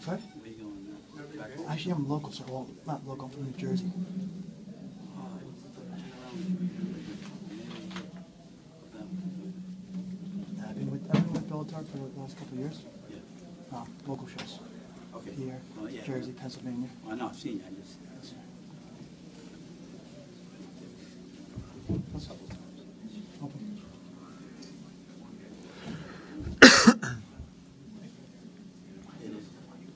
Sorry? Where you going now? Back home? Actually, I'm local, so well, not local. I'm from New Jersey. I've been with Bellator for the last couple of years. Yeah. Local shows. Okay. Here, Oh, yeah. Jersey, Pennsylvania. Well, no, I've seen you. I just. Yes, sir. A couple times. Open. It is.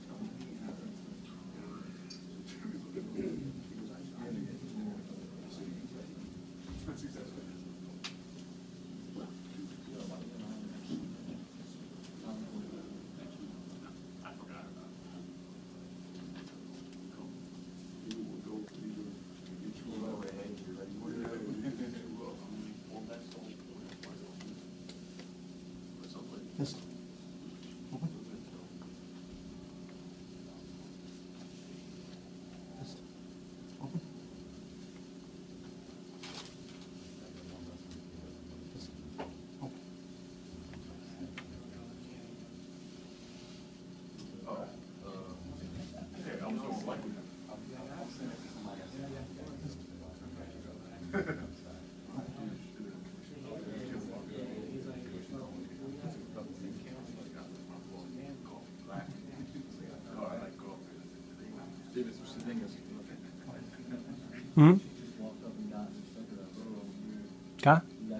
Yes. Open. Yes. Open. Yes. Open. Hmm? Ką?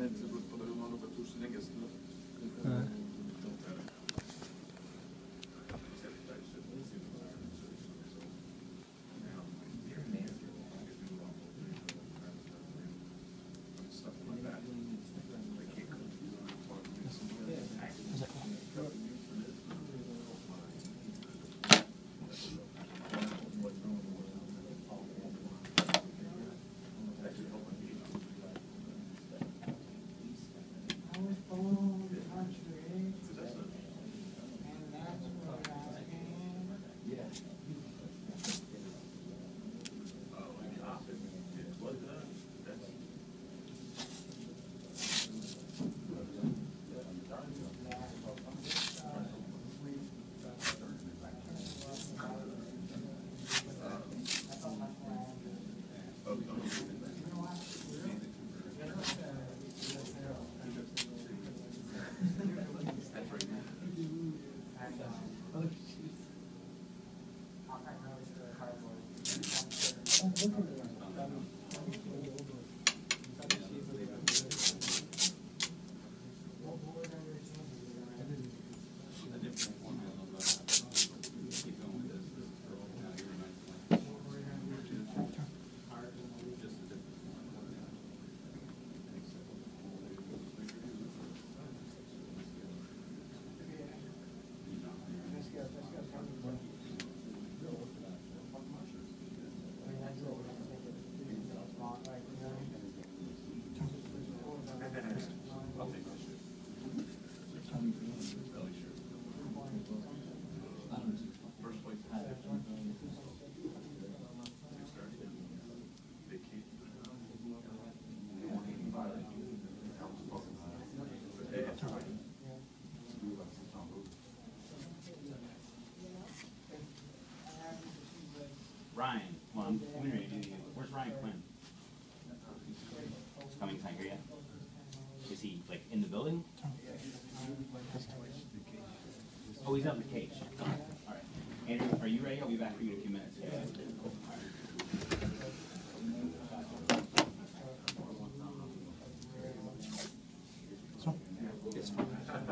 Ryan, well, I'm getting ready to do you. Where's Ryan Quinn? He's coming tonight here yet? Is he like in the building? Oh, he's out in the cage. All right. Andrew, are you ready? I'll be back for you in a few minutes. So. It's fine.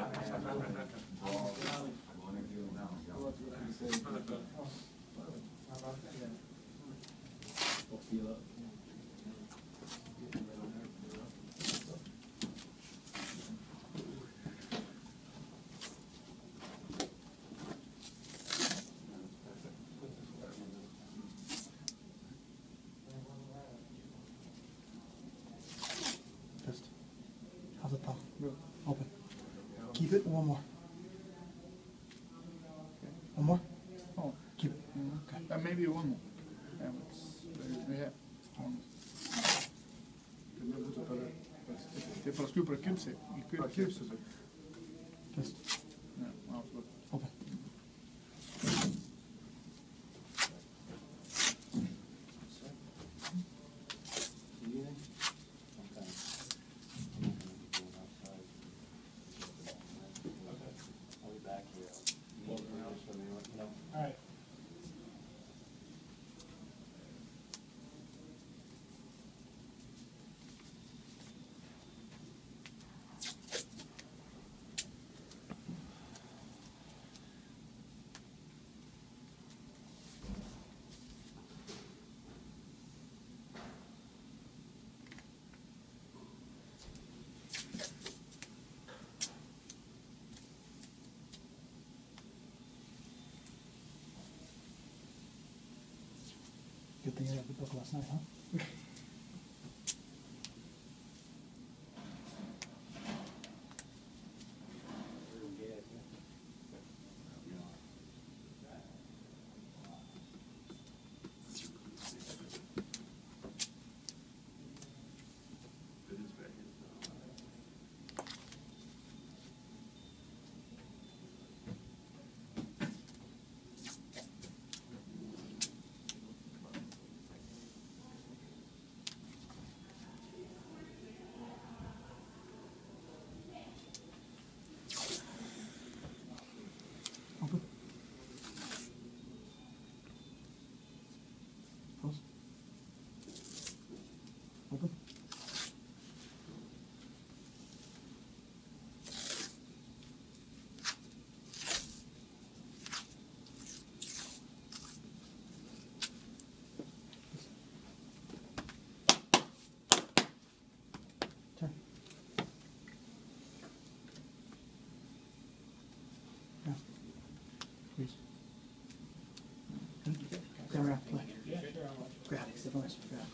Just. How's it feel? Open. Keep it. One more. One more. Oh, Keep it. Okay. maybe one more. Ja. Det er for at skyde på kæmpe. Just. Ja, absolut. Open. think I got the book last night, huh? Open. Close. Open. Turn. Now. Please. Grab around. Grab. Grab. Step on this. Grab.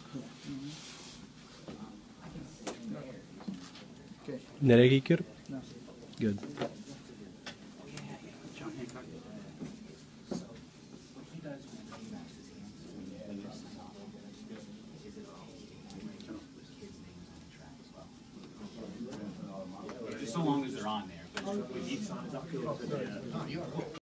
Okay. Nereye gidiyorum? No. Good. John Hancock. Just so long as they're on there. But